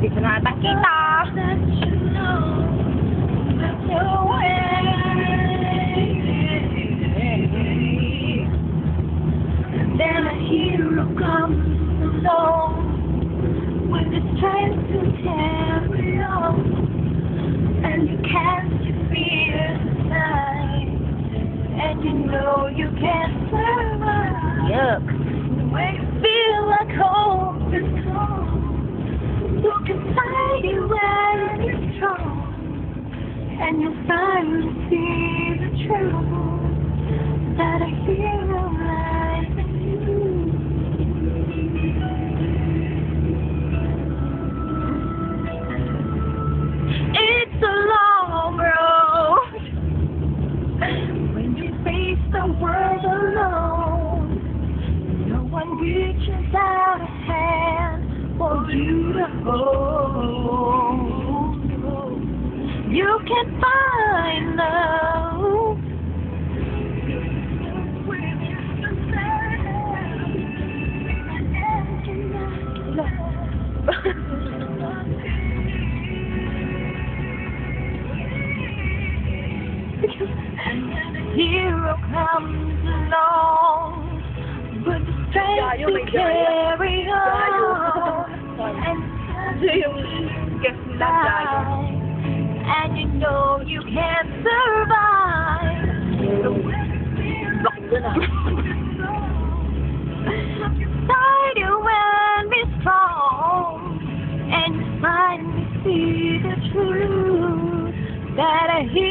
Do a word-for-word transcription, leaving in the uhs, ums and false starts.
Dito na ata kita. Then a hero comes along with the strength to carry on, and you can't fear the night, and you know you can't survive. Yuck. When you feel like hope is gone, who can find you when you're strong, and you finally see the truth that a hero lies in you. It's a long road when you face the world alone. No one reaches out a hand for you to hold. You can find love when you're and a hero comes along with the strength to carry on, and and you know you can't survive. Inside you and be strong, and you finally see the truth that a hero